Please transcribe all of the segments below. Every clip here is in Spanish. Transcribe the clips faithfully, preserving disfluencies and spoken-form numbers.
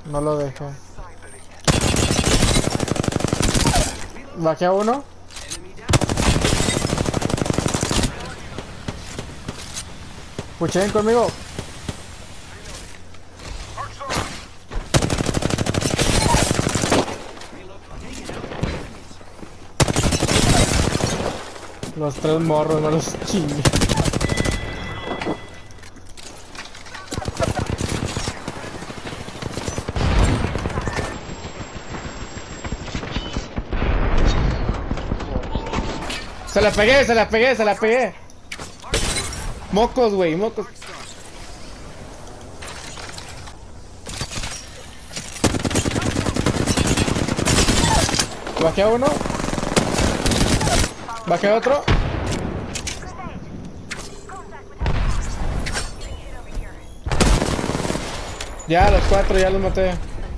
No lo dejé. Bajé a uno. Puchen conmigo. Los tres morros, no los chingue. Se la pegué, se la pegué, se la pegué. Mocos, güey, mocos. Bajé a uno. Bajé a otro. Ya, los cuatro, ya los maté.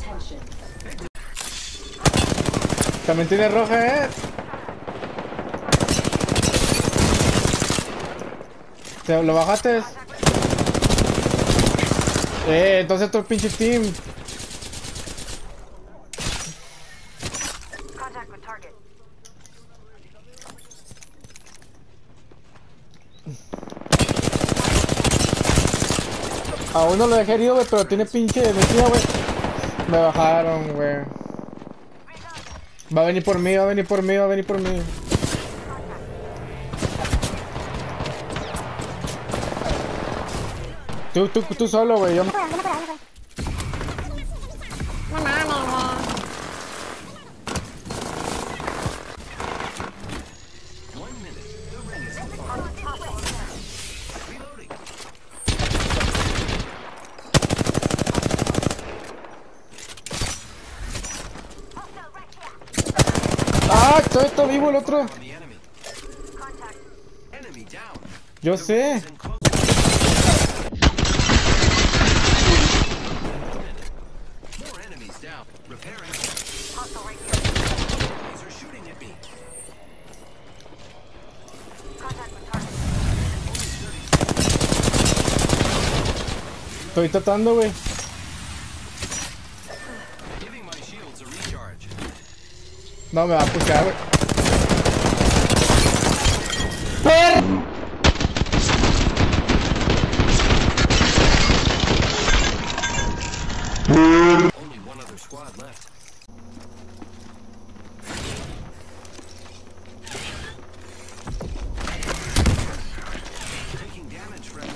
También tiene roja, eh. ¿Te lo bajaste? Eh, entonces todo el pinche team. A uno lo dejé herido, güey, pero tiene pinche de metida, güey. Me bajaron, güey. Va a venir por mí, va a venir por mí, va a venir por mí. Tú, tú, tú solo, güey. Yo... No mames, güey. ¡Ah! Todo esto vivo el otro. Yo sé. Estoy tratando, güey. No me va a pushar, güey. ¡Per! Only one other squad left. Taking damage, friends.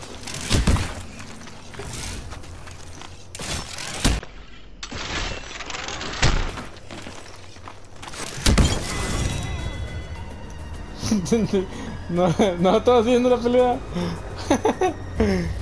No, no estaba haciendo la pelea.